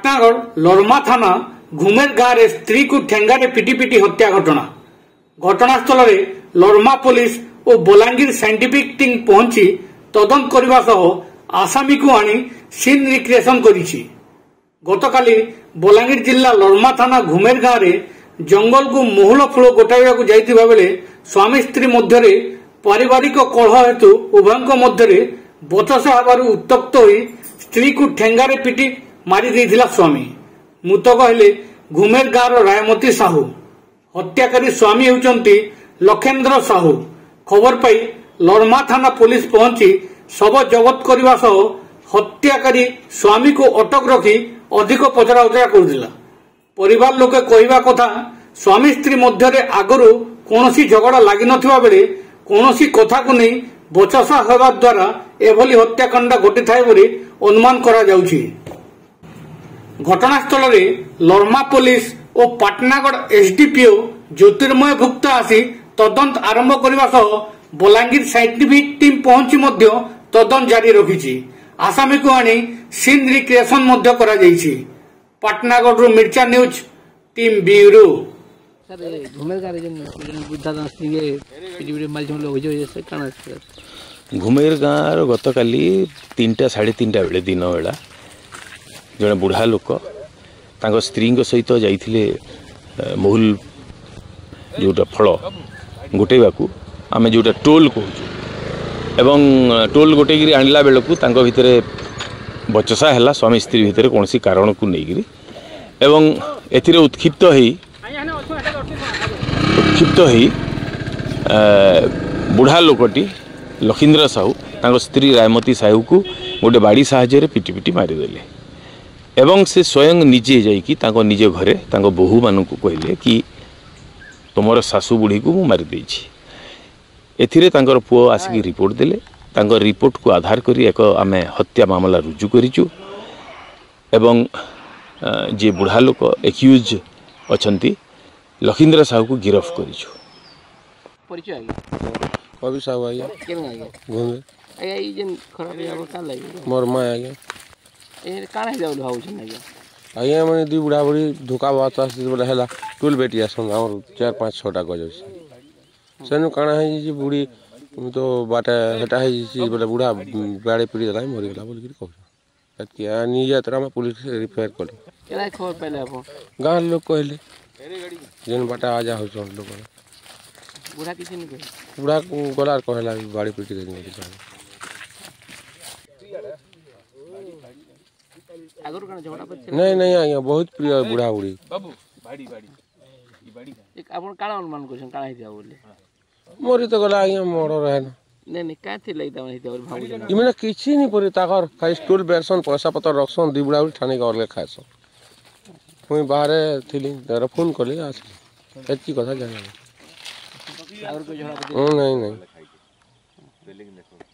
पाटनागढ़ लरमा थाना घुमेर गाँव स्त्री को ठेंगारे पिटी पिटी हत्या घटना। घटनास्थल में लरमा पुलिस और बलांगीर साइंटिफिक टीम पहुंची तदंत करने सह आसामी को आनी सीन रिक्रिएशन करिछि। गतकाली बलांगीर जिला लरमा थाना घुमेर गाँव में जंगल को मोहुल फूल गोटाइबा जाइथिबा बेले स्वामी स्त्री मध्य पारिवारिक कलह हेतु उभयଙ୍କ मध्य बचसा हबारु उत्तप्त होई स्त्री को ठेंगारे पिटी मारी देइथिला स्वामी। मृतक हेले घुमेर गाँव रायमती साहू। हत्याकारी स्वामी हेउचंती लखेंद्र साहू। खबर पाई लरमा थाना पुलिस पहुंची शव जबत करने सह हत्याकारी स्वामी को अटक रखी अधिक पचरा उचरा कर परिवार लोके कहवा कथा स्वामी स्त्री मध्य आगु कौन झगड़ा लगी नथिबा बेले कौन कथा को नहीं बचसा होगा द्वारा एभली हत्याकांड घटी थाए बोली अनुमान करा जाउछि। घटनास्थल में लरमा पुलिस और पाटनागढ़ एसडीपीओ ज्योतिर्मय भुक्ता आसी तदंत आरंभ करने सह बलांगीर साइंटिफिक टीम पहुंची मध्य तदंत जारी रखिछि। आसामी को आनी सीन रिक्रिएशन मध्य करा जाइछि। पाटनागढ़ मिर्चा न्यूज टीम ब्यूरो। घुमेर गाँव गत काली 3टा 3:30 बेले दिन बेला जड़े बुढ़ा लोक स्त्री सहित जाइथिले मोहुल जोटा फल गोटेबा आम जोटा टोल कहूँ एवं टोल गोटे आणला बेलू भितर बचसा है स्वामी स्त्री भितर कौन कारण को लेकिन एवं एथिरे उत्क्षिप्त बुढ़ा लोकटी लखींद्र साहू स्त्री रायमती साहू को गोटे बाड़ी साहाय्य पिटी पिटी मारिदेले एवं से स्वयं निजे जाइकी निजे घरे बोहू मान कहले कि तुमर सासू बुढ़ी को मारी देछि। एथिरे पुओ आसिक रिपोर्ट देले। रिपोर्ट को आधार करी एक आमे हत्या मामला रुजु करिचु एवं जे बुढ़ा लोक एक्यूज अछंती लखींद्र साहू को गिरफ्त करिचु। परिचय कवि साहू आया केन आया घूमे आया ई जेन खराब याबो का लागि मोर मां आया ए काना जाउ भाउ छन आया आया माने दी बुढ़ा बुढ़ी धोखा बात आसी बोले हला टोल बेटिया संग और 4 5 6टा गज सेनु काना है जी बुढ़ी तो बाटा हेटा है जी बोले बुढ़ा बाड़े पीड़ी दला मरि गेला बोल के कहू क्या निया तरा में पुलिस रिफर कर केना खबर पहले आप गांव लोग कहले जेन बाटा आजा हो छन लोग बुढ़ा किसी नहीं कहे बुढ़ा गलार कहला बाड़ी पीटी देनी आगुर कना झगड़ा पछ नहीं आया बहुत प्रिय बुढ़ा बुढ़ी बाबू बाड़ी एक आपण काना अनुमान करछन काना हिया बोले मोरी तो गला आया मोड़ रहे ना नहीं का थी लइता मन हिया भाऊ जन इमने किछि नहीं परी ताकर खाली स्टूल बेरसन पैसा पतर रखसन दी बुढ़ा ठाने करले खायसन कोई बाहर थिली तेरा फोन करले आस एची कथा जाने और कोई झगड़ा नहीं